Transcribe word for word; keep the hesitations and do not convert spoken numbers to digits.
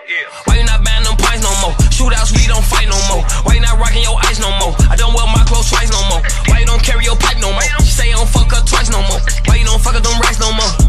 Why you not buying them pints no more? Shootouts, we don't fight no more. Why you not rocking your ice no more? I don't wear my clothes twice no more. Why you don't carry your pipe no more? She say you don't fuck her twice no more. Why you don't fuck up them racks no more?